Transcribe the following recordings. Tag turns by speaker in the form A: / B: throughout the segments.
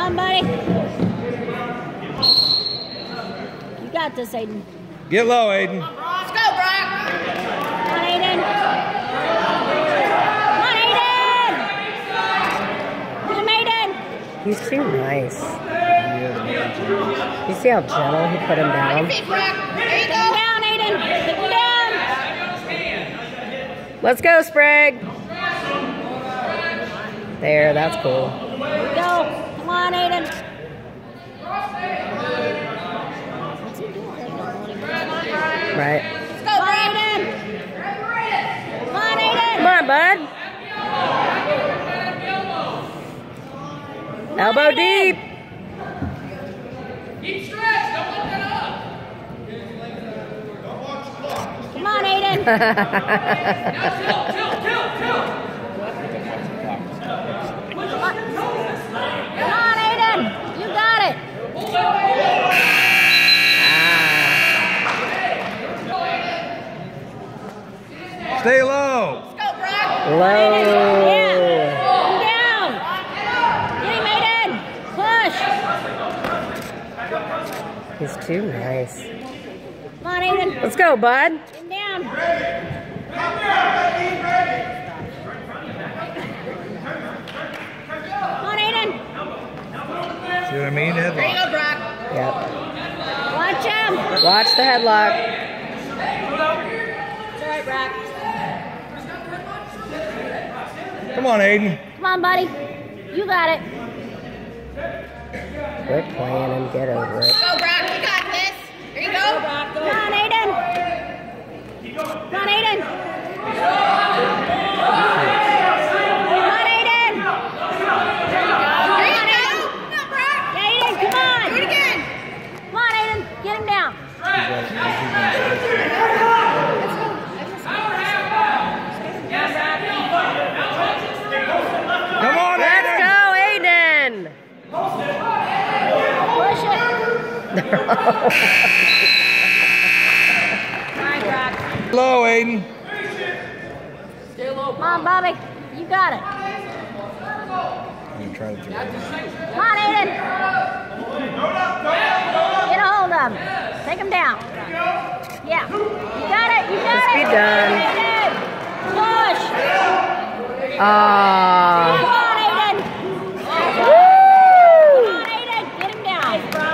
A: on, buddy. You got this, Aidan.
B: Get low, Aidan.
C: Let's go, Brock.
A: Come on, Aidan. Come on, Aidan. Get him, Aidan.
D: He's too nice. You see how gentle he put him down?
C: There you go.
A: Get him down, Aidan. Get him down.
D: Let's go, Sprague. There, that's cool.
A: Here we go. Come on, Aidan.
D: Right.
C: Let's go,
A: Come on,
C: Brock.
A: Aidan. Come on, Aidan.
D: Come on, bud. Elbow deep.
C: Keep stretched. Don't let that up.
A: Come on, Aidan.
C: Now tilt.
A: Come on, Aidan. You got it.
B: Stay low.
C: Let's go, Brock.
D: Low.
A: Yeah. Come down. Get him, Aidan. Push.
D: He's too nice.
A: Come on, Aidan.
D: Let's go, bud.
A: Get him down. Come on, Aidan.
B: See what I mean?
C: There you
B: Headlock.
C: go, Brock.
D: Yep.
A: Watch him.
D: Watch the headlock.
A: It's all right, Brock.
B: Come on, Aidan.
A: Come on, buddy. You got it.
D: Quit playing and get over it.
C: Go, Brock. You got this. There you go.
A: Come on, Aidan. Come on, Aidan. Come on, Aidan.
C: There you go. Come on, Brock.
A: Aidan, come on.
C: Do it again.
A: Come on, Aidan. Get him down.
B: Come on,
D: Let's
B: Aidan.
D: go, Aidan.
A: Push it. All right, Brock.
B: Low, Aidan.
A: Come on, Bobby. You got it.
B: I'm gonna try to throw it.
A: Come on, Aidan. Get a hold of him. Take him down. Yeah. You got it. You got
D: Just
A: it.
D: be done.
A: Aidan. Push. Come
D: Ah.
A: on, Aidan. Come on, Aidan. Get him down.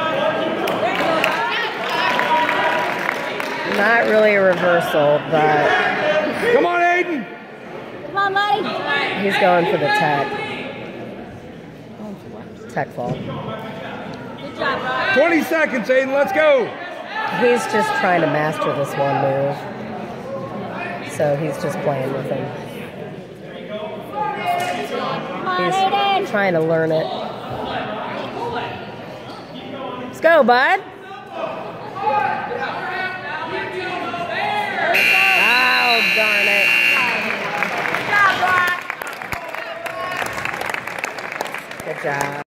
D: Not really a reversal, but
B: Come on, Aidan.
A: Come on, buddy.
D: he's going for the tech. Tech fall.
A: Good job, Brock.
B: 20 seconds, Aidan. Let's go.
D: He's just trying to master this one move. So he's just playing with him.
A: Come on,
D: He's
A: Aidan.
D: trying to learn it. Let's go, bud. Oh, darn it.
A: Good job, Brock.
D: Good job.